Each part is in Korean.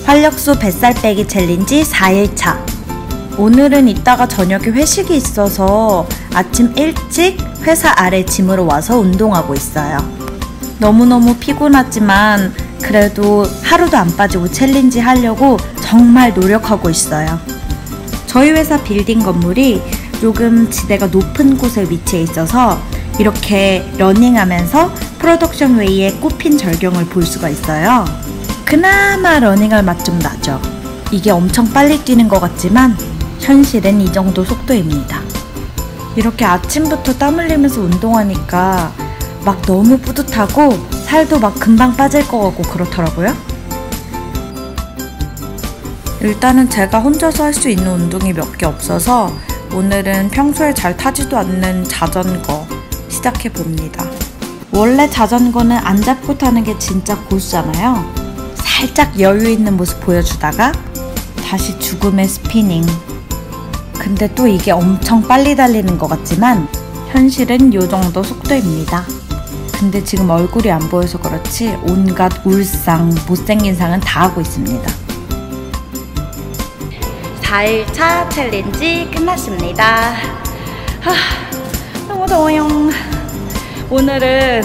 활력소 뱃살 빼기 챌린지 4일차. 오늘은 이따가 저녁에 회식이 있어서 아침 일찍 회사 아래 짐으로 와서 운동하고 있어요. 너무너무 피곤하지만 그래도 하루도 안 빠지고 챌린지 하려고 정말 노력하고 있어요. 저희 회사 빌딩 건물이 조금 지대가 높은 곳에 위치해 있어서 이렇게 러닝하면서 프로덕션 웨이의 꽃핀 절경을 볼 수가 있어요. 그나마 러닝할 맛 좀 나죠. 이게 엄청 빨리 뛰는 것 같지만 현실은 이 정도 속도입니다. 이렇게 아침부터 땀 흘리면서 운동하니까 막 너무 뿌듯하고 살도 막 금방 빠질 것 같고 그렇더라고요. 일단은 제가 혼자서 할 수 있는 운동이 몇 개 없어서 오늘은 평소에 잘 타지도 않는 자전거 시작해봅니다. 원래 자전거는 안 잡고 타는 게 진짜 고수잖아요. 살짝 여유 있는 모습 보여주다가 다시 죽음의 스피닝. 근데 또 이게 엄청 빨리 달리는 것 같지만 현실은 요 정도 속도입니다. 근데 지금 얼굴이 안 보여서 그렇지 온갖 울상, 못생긴 상은 다 하고 있습니다. 4일차 챌린지 끝났습니다. 너무 더워요. 오늘은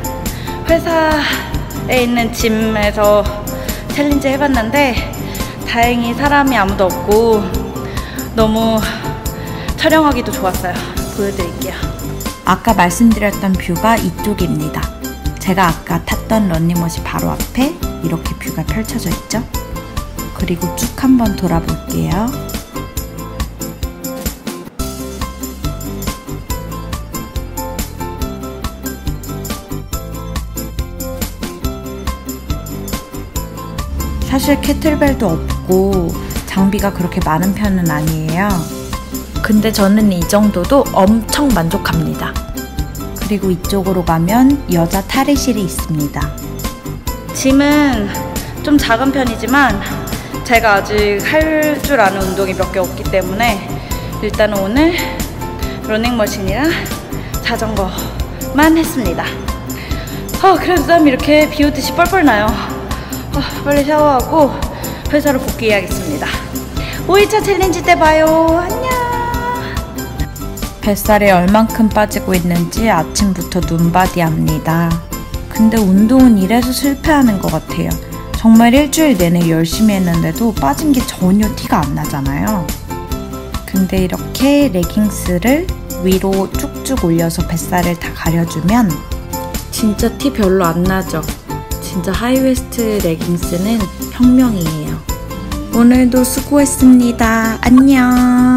회사에 있는 짐에서 챌린지 해봤는데 다행히 사람이 아무도 없고 너무 촬영하기도 좋았어요. 보여드릴게요. 아까 말씀드렸던 뷰가 이쪽입니다. 제가 아까 탔던 런닝머신 바로 앞에 이렇게 뷰가 펼쳐져 있죠? 그리고 쭉 한번 돌아볼게요. 사실 캐틀벨도 없고 장비가 그렇게 많은 편은 아니에요. 근데 저는 이 정도도 엄청 만족합니다. 그리고 이쪽으로 가면 여자 탈의실이 있습니다. 짐은 좀 작은 편이지만 제가 아직 할 줄 아는 운동이 몇 개 없기 때문에 일단은 오늘 러닝머신이랑 자전거만 했습니다. 그래도 땀이 이렇게 비 오듯이 뻘뻘 나요. 빨리 샤워하고 회사로 복귀해야겠습니다. 5일차 챌린지 때 봐요. 안녕. 뱃살이 얼만큼 빠지고 있는지 아침부터 눈바디합니다. 근데 운동은 이래서 실패하는 것 같아요. 정말 일주일 내내 열심히 했는데도 빠진 게 전혀 티가 안 나잖아요. 근데 이렇게 레깅스를 위로 쭉쭉 올려서 뱃살을 다 가려주면 진짜 티 별로 안 나죠. 진짜 하이웨스트 레깅스는 혁명이에요. 오늘도 수고했습니다. 안녕.